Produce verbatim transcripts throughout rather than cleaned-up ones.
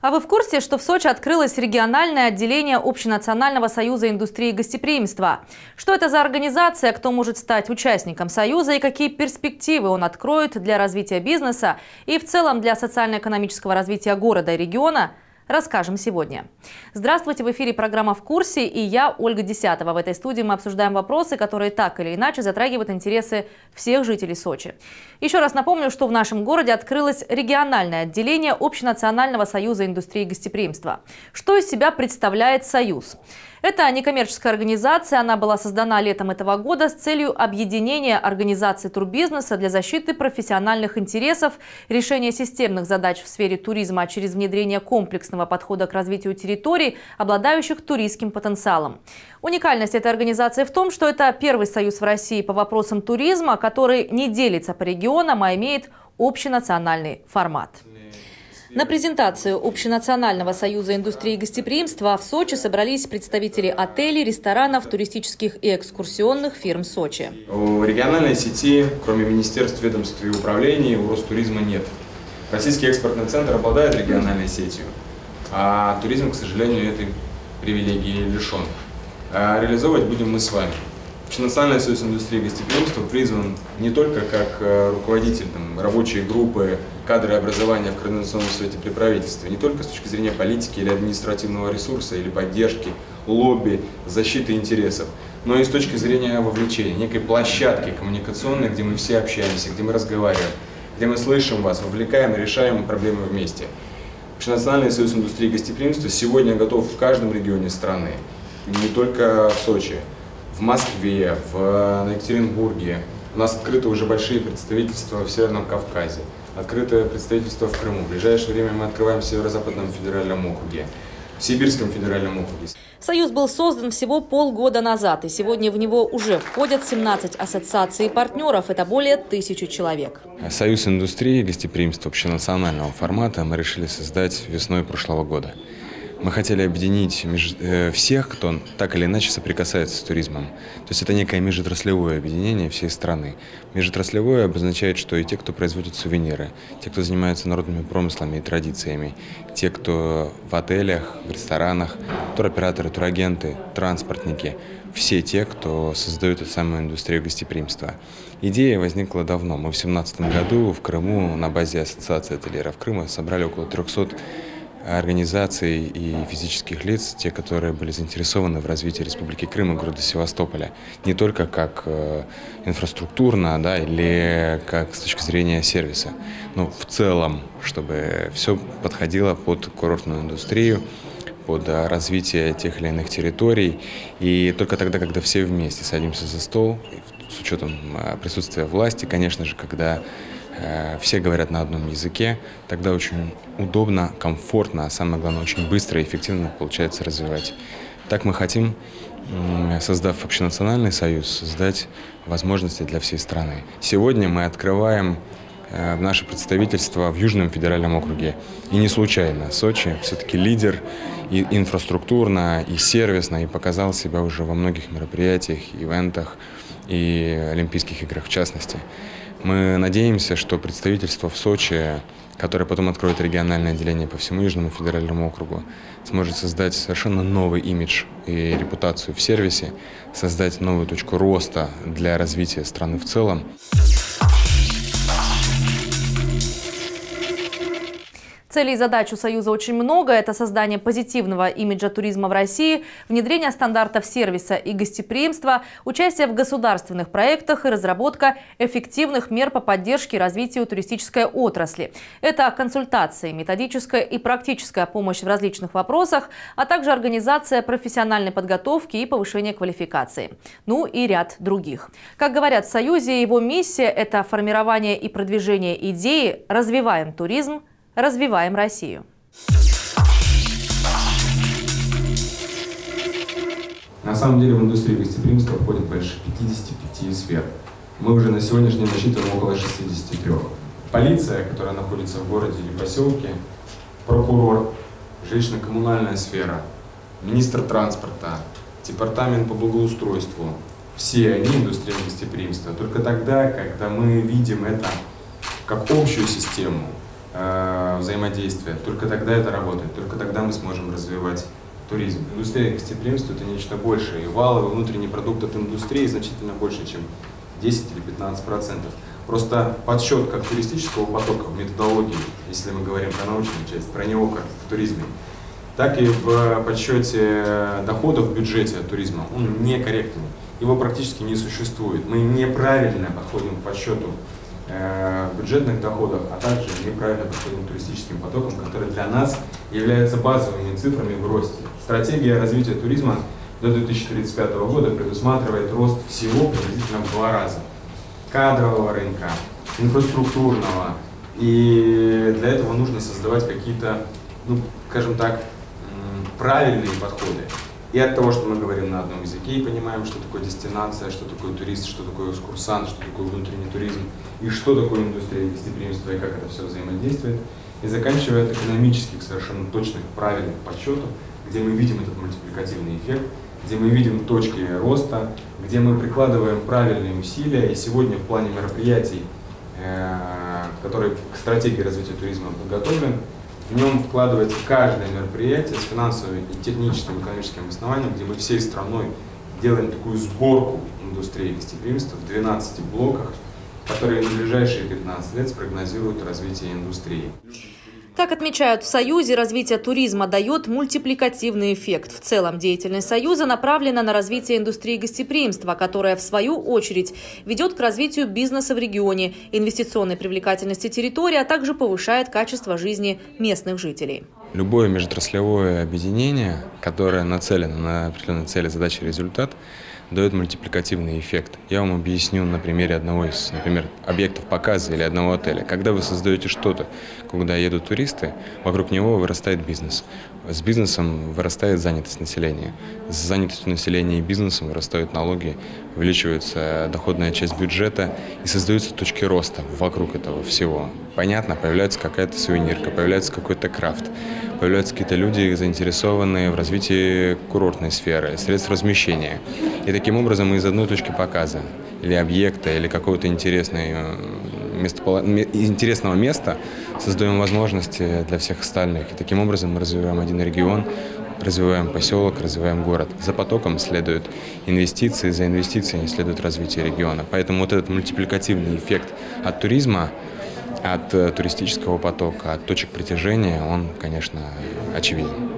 А вы в курсе, что в Сочи открылось региональное отделение Общенационального союза индустрии гостеприимства? Что это за организация, кто может стать участником союза и какие перспективы он откроет для развития бизнеса и в целом для социально-экономического развития города и региона? Расскажем сегодня. Здравствуйте, в эфире программа «В курсе» и я, Ольга Десятова. В этой студии мы обсуждаем вопросы, которые так или иначе затрагивают интересы всех жителей Сочи. Еще раз напомню, что в нашем городе открылось региональное отделение Общенационального союза индустрии гостеприимства. Что из себя представляет союз? Это некоммерческая организация, она была создана летом этого года с целью объединения организаций турбизнеса для защиты профессиональных интересов, решения системных задач в сфере туризма через внедрение комплексного подхода к развитию территорий, обладающих туристским потенциалом. Уникальность этой организации в том, что это первый союз в России по вопросам туризма, который не делится по регионам, а имеет общенациональный формат. На презентацию Общенационального союза индустрии гостеприимства в Сочи собрались представители отелей, ресторанов, туристических и экскурсионных фирм Сочи. У региональной сети, кроме министерств, ведомств и управлений, у Ростуризма нет. Российский экспортный центр обладает региональной сетью, а туризм, к сожалению, этой привилегии лишен. А реализовывать будем мы с вами. Общенациональный союз индустрии гостеприимства призван не только как руководитель там, рабочей группы кадры образования в Координационном совете при правительстве, не только с точки зрения политики или административного ресурса, или поддержки, лобби, защиты интересов, но и с точки зрения вовлечения, некой площадки коммуникационной, где мы все общаемся, где мы разговариваем, где мы слышим вас, вовлекаем и решаем проблемы вместе. Общенациональный союз индустрии гостеприимства сегодня готов в каждом регионе страны, не только в Сочи. В Москве, в Екатеринбурге. У нас открыты уже большие представительства в Северном Кавказе, открыто представительство в Крыму. В ближайшее время мы открываем в Северо-Западном федеральном округе, в Сибирском федеральном округе. Союз был создан всего полгода назад, и сегодня в него уже входят семнадцать ассоциаций и партнеров. Это более тысячи человек. Союз индустрии гостеприимства общенационального формата мы решили создать весной прошлого года. Мы хотели объединить всех, кто так или иначе соприкасается с туризмом. То есть это некое межотраслевое объединение всей страны. Межотраслевое обозначает, что и те, кто производит сувениры, те, кто занимается народными промыслами и традициями, те, кто в отелях, в ресторанах, туроператоры, турагенты, транспортники, все те, кто создают эту самую индустрию гостеприимства. Идея возникла давно. Мы в две тысячи семнадцатом году в Крыму на базе Ассоциации ательеров Крыма собрали около трёхсот организаций и физических лиц, те, которые были заинтересованы в развитии Республики Крым и города Севастополя. Не только как э, инфраструктурно, да, или как с точки зрения сервиса, но в целом, чтобы все подходило под курортную индустрию, под развитие тех или иных территорий. И только тогда, когда все вместе садимся за стол, с учетом присутствия власти, конечно же, когда все говорят на одном языке, тогда очень удобно, комфортно, а самое главное, очень быстро и эффективно получается развивать. Так мы хотим, создав общенациональный союз, создать возможности для всей страны. Сегодня мы открываем наше представительство в Южном федеральном округе. И не случайно. Сочи все-таки лидер и инфраструктурно, и сервисно, и показал себя уже во многих мероприятиях, ивентах и Олимпийских играх в частности. Мы надеемся, что представительство в Сочи, которое потом откроет региональное отделение по всему Южному федеральному округу, сможет создать совершенно новый имидж и репутацию в сервисе, создать новую точку роста для развития страны в целом. Целей и задач у Союза очень много. Это создание позитивного имиджа туризма в России, внедрение стандартов сервиса и гостеприимства, участие в государственных проектах и разработка эффективных мер по поддержке и развитию туристической отрасли. Это консультации, методическая и практическая помощь в различных вопросах, а также организация профессиональной подготовки и повышение квалификации. Ну и ряд других. Как говорят в Союзе, его миссия – это формирование и продвижение идеи «Развиваем туризм, развиваем Россию». На самом деле в индустрию гостеприимства входит больше пятидесяти пяти сфер. Мы уже на сегодняшний день насчитываем около шестидесяти трёх. Полиция, которая находится в городе или поселке, прокурор, жилищно-коммунальная сфера, министр транспорта, департамент по благоустройству. Все они индустрия гостеприимства. Только тогда, когда мы видим это как общую систему, э, взаимодействия, только тогда это работает, только тогда мы сможем развивать туризм. Индустрия гостеприимства – это нечто большее, и валовый внутренний продукт от индустрии значительно больше, чем десять или пятнадцать процентов. Просто подсчет как туристического потока в методологии, если мы говорим про научную часть, про него как в туризме, так и в подсчете доходов в бюджете от туризма, он некорректный. Его практически не существует. Мы неправильно подходим к подсчету э, бюджетных доходов, а также неправильно подходим к туристическим потокам, которые для нас являются базовыми цифрами в росте. Стратегия развития туризма до две тысячи тридцать пятого года предусматривает рост всего приблизительно в два раза. Кадрового рынка, инфраструктурного. И для этого нужно создавать какие-то, ну, скажем так, правильные подходы. И от того, что мы говорим на одном языке и понимаем, что такое дестинация, что такое турист, что такое экскурсант, что такое внутренний туризм, и что такое индустрия гостеприимства, и как это все взаимодействует, и заканчивая от экономических, совершенно точных, правильных подсчетов, где мы видим этот мультипликативный эффект, где мы видим точки роста, где мы прикладываем правильные усилия. И сегодня в плане мероприятий, которые к стратегии развития туризма подготовлен, в нем вкладывается каждое мероприятие с финансовым и техническим, экономическим основанием, где мы всей страной делаем такую сборку индустрии гостеприимства в двенадцати блоках, которые на ближайшие пятнадцать лет спрогнозируют развитие индустрии. Как отмечают в Союзе, развитие туризма дает мультипликативный эффект. В целом деятельность Союза направлена на развитие индустрии гостеприимства, которая, в свою очередь, ведет к развитию бизнеса в регионе, инвестиционной привлекательности территории, а также повышает качество жизни местных жителей. Любое межотраслевое объединение, которое нацелено на определенные цели, задачи, результат, дает мультипликативный эффект. Я вам объясню на примере одного из, например, объектов показа или одного отеля. Когда вы создаете что-то, куда едут туристы, вокруг него вырастает бизнес. С бизнесом вырастает занятость населения. С занятостью населения и бизнесом вырастают налоги, увеличивается доходная часть бюджета и создаются точки роста вокруг этого всего. Понятно, появляется какая-то сувенирка, появляется какой-то крафт, появляются какие-то люди, заинтересованные в развитии курортной сферы, средств размещения. И таким образом мы из одной точки показа или объекта, или какого-то интересного места создаем возможности для всех остальных. И таким образом мы развиваем один регион, развиваем поселок, развиваем город. За потоком следуют инвестиции, за инвестициями следует развитие региона. Поэтому вот этот мультипликативный эффект от туризма, от туристического потока, от точек притяжения, он, конечно, очевиден.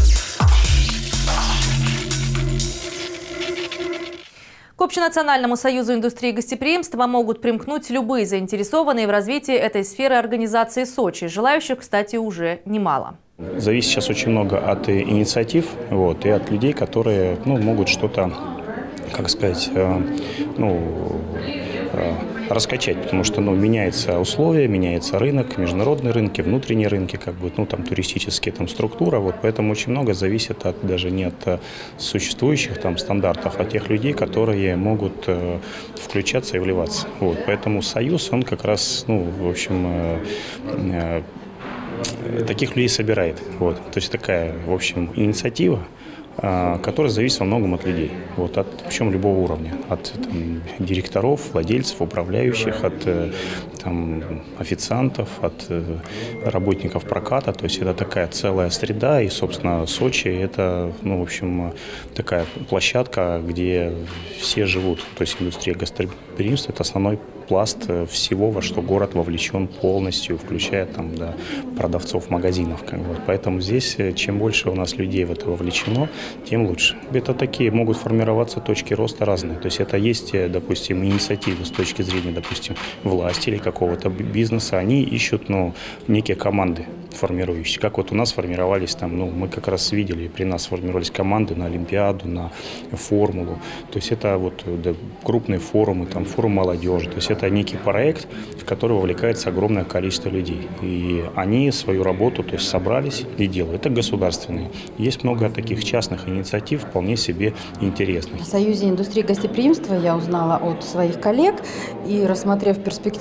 К Общенациональному союзу индустрии гостеприимства могут примкнуть любые заинтересованные в развитии этой сферы организации Сочи. Желающих, кстати, уже немало. Зависит сейчас очень много от инициатив, вот, и от людей, которые, ну, могут что-то, как сказать, э, ну, э, раскачать, потому что, ну, меняются условия, меняется рынок, международные рынки, внутренние рынки, как бы, ну, там, туристические, там, структура, вот, поэтому очень много зависит от, даже не от существующих, там, стандартов, а тех людей, которые могут э, включаться и вливаться, вот, поэтому союз, он как раз, ну, в общем, э, э, таких людей собирает, вот, то есть такая, в общем, инициатива, которая зависит во многом от людей, вот, от, причем любого уровня, от там, директоров, владельцев, управляющих, от там, официантов, от работников проката, то есть это такая целая среда, и, собственно, Сочи – это, ну, в общем, такая площадка, где все живут, то есть индустрия гостеприимства – это основной пласт всего, во что город вовлечен полностью, включая там, да, продавцов магазинов. Как бы. Поэтому здесь, чем больше у нас людей в это вовлечено, тем лучше. Это такие могут формироваться точки роста разные. То есть это есть, допустим, инициативы с точки зрения, допустим, власти или какого-то бизнеса. Они ищут, ну, некие команды формирующие. Как вот у нас формировались там, ну, мы как раз видели, при нас формировались команды на Олимпиаду, на формулу. То есть это вот да, крупные форумы, там, форум молодежи. То есть это некий проект, в который вовлекается огромное количество людей. И они свою работу, то есть собрались и делают. Это государственные. Есть много таких частных инициатив, вполне себе интересных. В Союзе индустрии гостеприимства я узнала от своих коллег и, рассмотрев перспективы развития,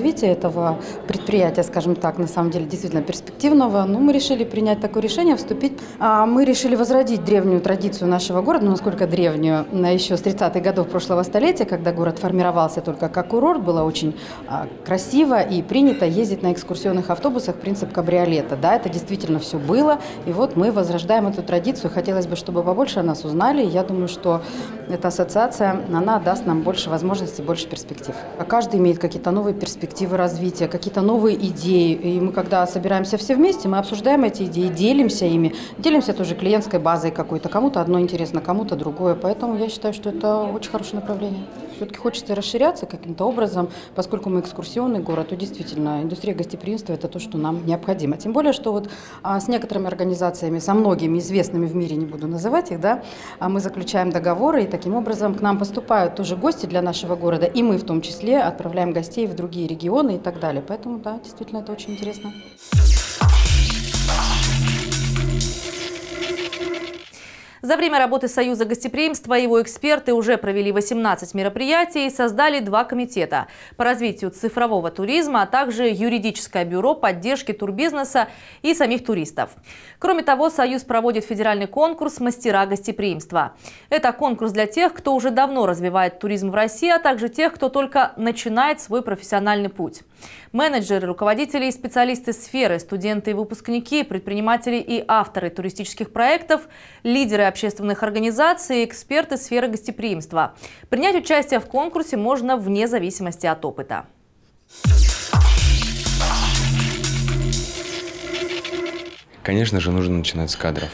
развития этого предприятия, скажем так, на самом деле действительно перспективного, ну, мы решили принять такое решение, вступить. Мы решили возродить древнюю традицию нашего города, ну, насколько древнюю, еще с тридцатых годов прошлого столетия, когда город формировался только как курорт, было очень красиво и принято ездить на экскурсионных автобусах, принцип кабриолета. Да, это действительно все было, и вот мы возрождаем эту традицию. Хотелось бы, чтобы побольше о нас узнали. Я думаю, что эта ассоциация, она даст нам больше возможностей, больше перспектив. Каждый имеет какие-то новые перспективы развития, какие-то новые идеи. И мы, когда собираемся все вместе, мы обсуждаем эти идеи, делимся ими, делимся тоже клиентской базой какой-то. Кому-то одно интересно, кому-то другое. Поэтому я считаю, что это очень хорошее направление. Все-таки хочется расширяться каким-то образом, поскольку мы экскурсионный город, то действительно индустрия гостеприимства – это то, что нам необходимо. Тем более, что вот а, с некоторыми организациями, со многими известными в мире, не буду называть их, да, а мы заключаем договоры, и таким образом к нам поступают тоже гости для нашего города, и мы в том числе отправляем гостей в другие регионы и так далее. Поэтому, да, действительно, это очень интересно. За время работы Союза гостеприимства его эксперты уже провели восемнадцать мероприятий и создали два комитета по развитию цифрового туризма, а также юридическое бюро поддержки турбизнеса и самих туристов. Кроме того, Союз проводит федеральный конкурс «Мастера гостеприимства». Это конкурс для тех, кто уже давно развивает туризм в России, а также тех, кто только начинает свой профессиональный путь. Менеджеры, руководители и специалисты сферы, студенты и выпускники, предприниматели и авторы туристических проектов, лидеры общественных организаций и эксперты сферы гостеприимства. Принять участие в конкурсе можно вне зависимости от опыта. Конечно же, нужно начинать с кадров.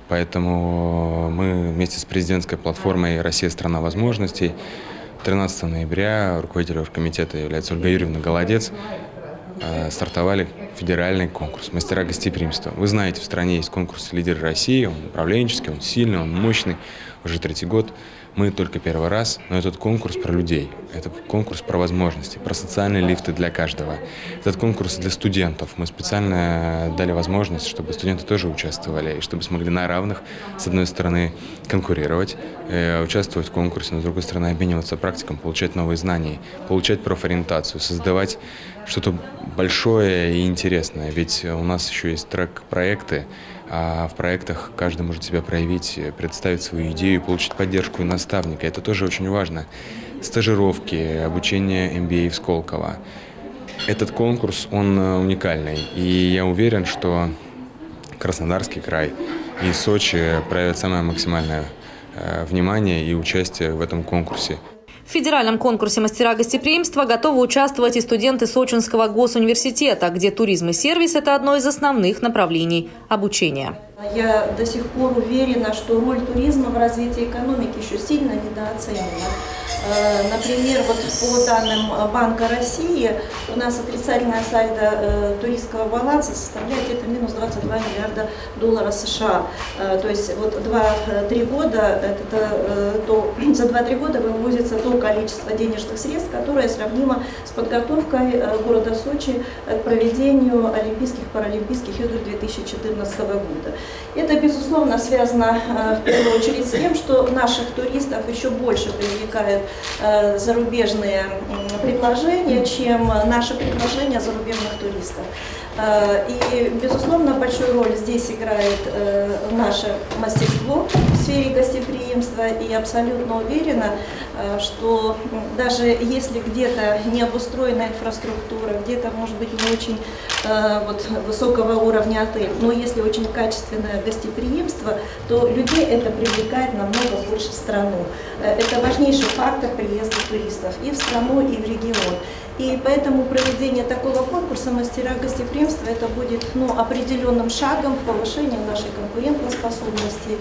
Поэтому мы вместе с президентской платформой «Россия – страна возможностей» тринадцатого ноября руководитель оргкомитета является Ольга Юрьевна Голодец, стартовали федеральный конкурс «Мастера гостеприимства». Вы знаете, в стране есть конкурс «Лидеры России», он управленческий, он сильный, он мощный, уже третий год. Мы только первый раз, но этот конкурс про людей, это конкурс про возможности, про социальные лифты для каждого. Этот конкурс для студентов. Мы специально дали возможность, чтобы студенты тоже участвовали, и чтобы смогли на равных, с одной стороны, конкурировать, э, участвовать в конкурсе, но с другой стороны, обмениваться практиком, получать новые знания, получать профориентацию, создавать что-то большое и интересное. Ведь у нас еще есть трек-проекты, а в проектах каждый может себя проявить, представить свою идею, получить поддержку и наставника. Это тоже очень важно. Стажировки, обучение эм би эй в Сколково. Этот конкурс, он уникальный. И я уверен, что Краснодарский край и Сочи проявят самое максимальное внимание и участие в этом конкурсе. В федеральном конкурсе «Мастера гостеприимства» готовы участвовать и студенты Сочинского госуниверситета, где туризм и сервис – это одно из основных направлений обучения. Я до сих пор уверена, что роль туризма в развитии экономики еще сильно недооценена. Например, вот по данным Банка России, у нас отрицательная сальдо э, туристского баланса составляет где-то минус двадцать два миллиарда долларов США. Э, то есть вот два-три года, это, э, то, за два-три года вывозится то количество денежных средств, которое сравнимо с подготовкой э, города Сочи к проведению Олимпийских, Паралимпийских игр две тысячи четырнадцатого года. Это, безусловно, связано э, в первую очередь с тем, что наших туристов еще больше привлекает зарубежные предложения, чем наши предложения зарубежных туристов. И, безусловно, большую роль здесь играет наше мастерство в сфере гостеприимства. И абсолютно уверена, что даже если где-то не обустроена инфраструктура, где-то, может быть, не очень вот, высокого уровня отель, но если очень качественное гостеприимство, то людей это привлекает намного больше в страну. Это важнейший фактор приезда туристов и в страну, и в регион. И поэтому проведение такого конкурса «Мастера гостеприимства» это будет ну, определенным шагом в повышении нашей конкурентоспособности.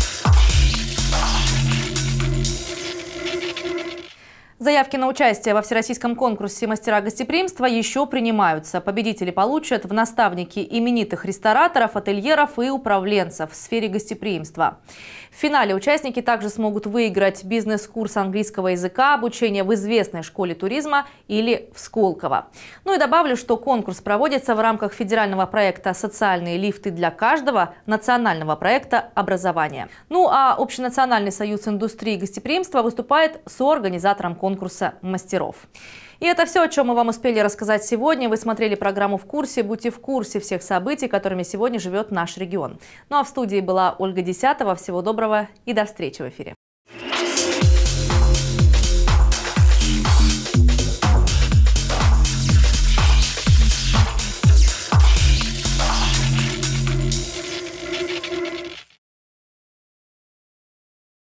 Заявки на участие во всероссийском конкурсе «Мастера гостеприимства» еще принимаются. Победители получат в наставники именитых рестораторов, ательеров и управленцев в сфере гостеприимства. В финале участники также смогут выиграть бизнес-курс английского языка, обучение в известной школе туризма или в Сколково. Ну и добавлю, что конкурс проводится в рамках федерального проекта «Социальные лифты для каждого», национального проекта «Образование». Ну а Общенациональный союз индустрии гостеприимства выступает соорганизатором конкурса. конкурса мастеров. И это все, о чем мы вам успели рассказать сегодня. Вы смотрели программу «В курсе». Будьте в курсе всех событий, которыми сегодня живет наш регион. Ну а в студии была Ольга Десятова. Всего доброго и до встречи в эфире.